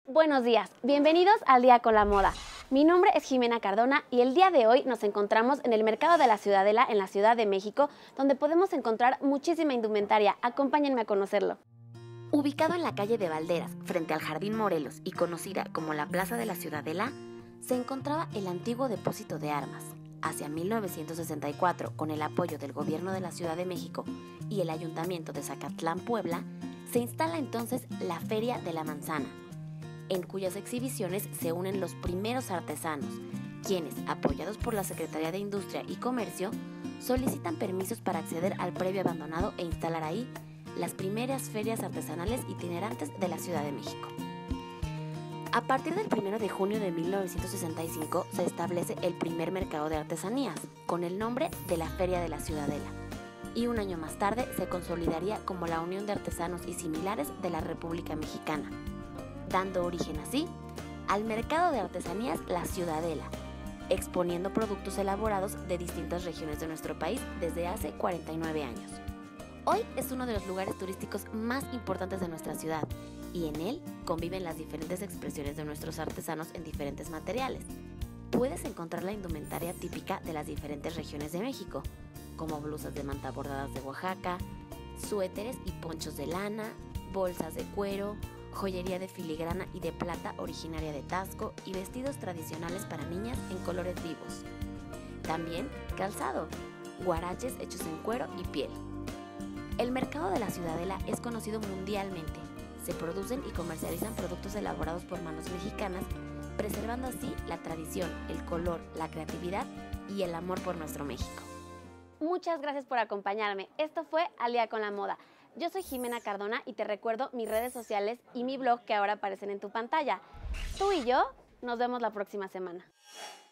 Buenos días, bienvenidos al Día con la Moda. Mi nombre es Jimena Cardona y el día de hoy nos encontramos en el Mercado de la Ciudadela en la Ciudad de México, donde podemos encontrar muchísima indumentaria. Acompáñenme a conocerlo. Ubicado en la calle de Valderas, frente al Jardín Morelos y conocida como la Plaza de la Ciudadela, se encontraba el antiguo depósito de armas. Hacia 1964, con el apoyo del Gobierno de la Ciudad de México y el Ayuntamiento de Zacatlán, Puebla, se instala entonces la Feria de la Manzana, en cuyas exhibiciones se unen los primeros artesanos, quienes, apoyados por la Secretaría de Industria y Comercio, solicitan permisos para acceder al predio abandonado e instalar ahí las primeras ferias artesanales itinerantes de la Ciudad de México. A partir del 1 de junio de 1965 se establece el primer mercado de artesanías, con el nombre de la Feria de la Ciudadela, y un año más tarde se consolidaría como la Unión de Artesanos y Similares de la República Mexicana, dando origen así al mercado de artesanías La Ciudadela, exponiendo productos elaborados de distintas regiones de nuestro país desde hace 49 años. Hoy es uno de los lugares turísticos más importantes de nuestra ciudad y en él conviven las diferentes expresiones de nuestros artesanos en diferentes materiales. Puedes encontrar la indumentaria típica de las diferentes regiones de México, como blusas de manta bordadas de Oaxaca, suéteres y ponchos de lana, bolsas de cuero, joyería de filigrana y de plata originaria de Tasco y vestidos tradicionales para niñas en colores vivos. También calzado, huaraches hechos en cuero y piel. El mercado de la Ciudadela es conocido mundialmente. Se producen y comercializan productos elaborados por manos mexicanas, preservando así la tradición, el color, la creatividad y el amor por nuestro México. Muchas gracias por acompañarme. Esto fue Al Día con la Moda. Yo soy Jimena Cardona y te recuerdo mis redes sociales y mi blog que ahora aparecen en tu pantalla. Tú y yo nos vemos la próxima semana.